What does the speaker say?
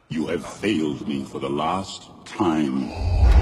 You have failed me for the last time.